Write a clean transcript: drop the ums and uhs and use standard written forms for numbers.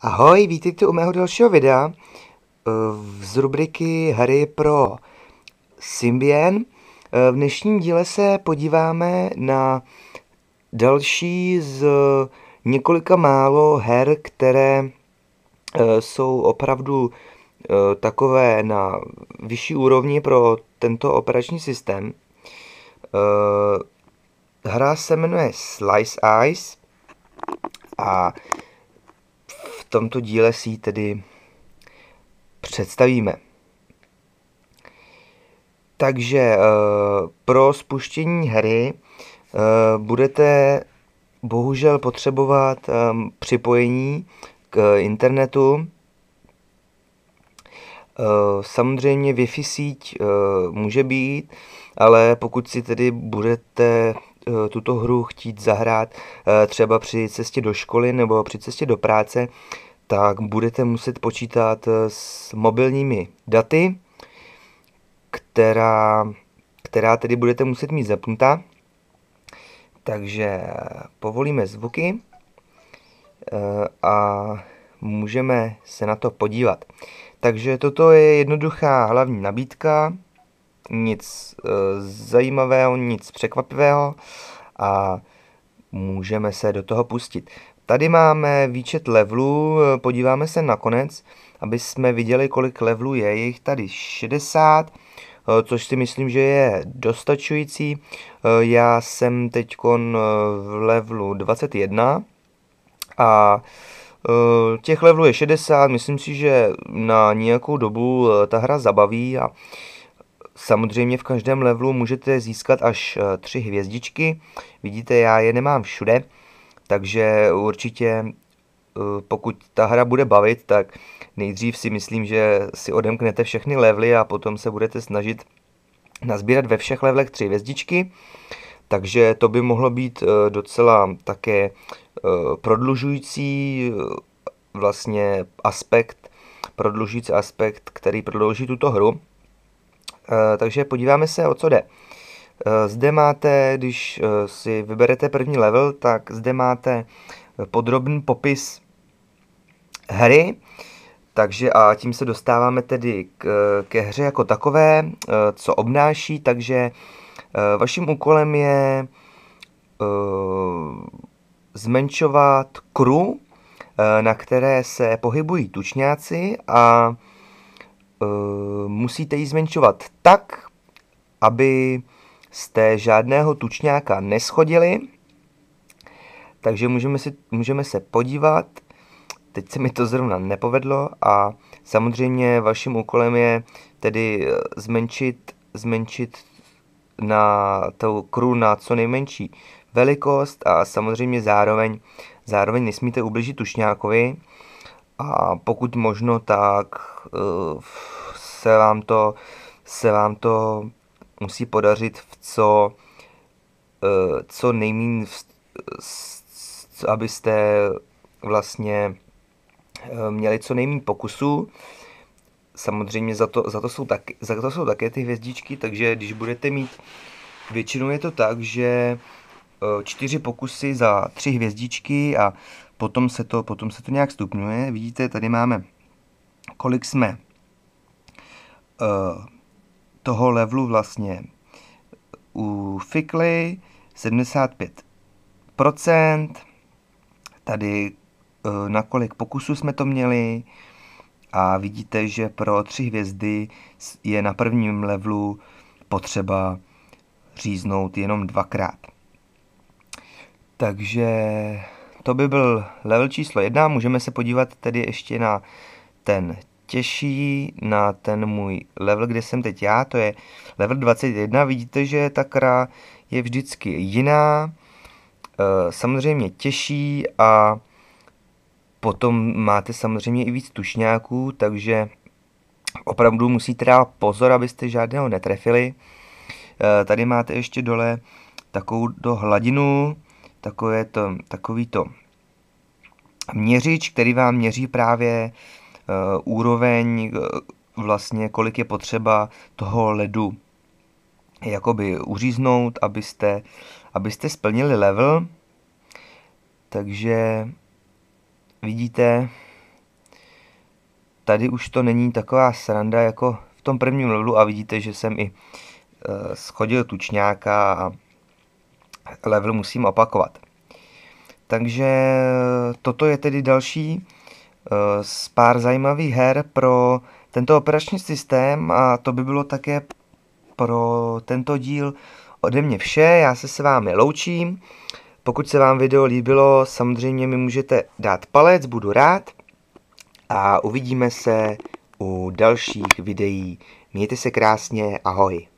Ahoj, vítejte u mého dalšího videa z rubriky Hry pro Symbian. V dnešním díle se podíváme na další z několika málo her, které jsou opravdu takové na vyšší úrovni pro tento operační systém. Hra se jmenuje Slice Ice a v tomto díle si ji tedy představíme. Takže pro spuštění hry budete bohužel potřebovat připojení k internetu. Samozřejmě Wi-Fi síť může být, ale pokud si tedy budete tuto hru chtít zahrát třeba při cestě do školy nebo při cestě do práce, tak budete muset počítat s mobilními daty, která tedy budete muset mít zapnutá. Takže povolíme zvuky a můžeme se na to podívat. Takže toto je jednoduchá hlavní nabídka, nic zajímavého, nic překvapivého a můžeme se do toho pustit. Tady máme výčet levelů, podíváme se nakonec, aby jsme viděli, kolik levelů je. Je jich tady 60, což si myslím, že je dostačující. Já jsem teď v levelu 21 a těch levelů je 60, myslím si, že na nějakou dobu ta hra zabaví a samozřejmě v každém levelu můžete získat až 3 hvězdičky. Vidíte, já je nemám všude, takže určitě pokud ta hra bude bavit, tak nejdřív si myslím, že si odemknete všechny levely a potom se budete snažit nazbírat ve všech levelech 3 hvězdičky. Takže to by mohlo být docela také prodlužující aspekt, který prodlouží tuto hru. Takže podíváme se, o co jde. Zde máte, když si vyberete první level, tak zde máte podrobný popis hry, takže a tím se dostáváme tedy ke hře jako takové, co obnáší, takže vaším úkolem je zmenšovat kru, na které se pohybují tučňáci a musíte ji zmenšovat tak, aby jste žádného tučňáka neschodili. Takže můžeme se podívat. Teď se mi to zrovna nepovedlo a samozřejmě vaším úkolem je tedy zmenšit na tou kru na co nejmenší velikost a samozřejmě zároveň nesmíte ublížit tučňákovi a pokud možno, tak se vám to musí podařit v co nejméně, abyste vlastně měli co nejméně pokusů. Samozřejmě za to jsou také ty hvězdičky, takže když budete mít, většinou je to tak, že 4 pokusy za 3 hvězdičky a potom se to nějak stupňuje. Vidíte, tady máme, kolik jsme toho levelu vlastně ufikli, 75%, tady na kolik pokusů jsme to měli a vidíte, že pro 3 hvězdy je na prvním levelu potřeba říznout jenom 2krát. Takže to by byl level číslo 1. Můžeme se podívat tedy ještě na ten těžší, na ten můj level, kde jsem teď já, to je level 21. Vidíte, že ta kra je vždycky jiná, samozřejmě těžší a potom máte samozřejmě i víc tučňáků, takže opravdu musíte dát pozor, abyste žádného netrefili. Tady máte ještě dole takovou hladinu, takový to měřič, který vám měří právě úroveň, vlastně kolik je potřeba toho ledu jakoby uříznout, abyste splnili level. Takže vidíte, tady už to není taková sranda jako v tom prvním levelu a vidíte, že jsem i schodil tučňáka a level musím opakovat. Takže toto je tedy další z pár zajímavých her pro tento operační systém a to by bylo také pro tento díl ode mě vše. Já se s vámi loučím. Pokud se vám video líbilo, samozřejmě mi můžete dát palec, budu rád. A uvidíme se u dalších videí. Mějte se krásně, ahoj.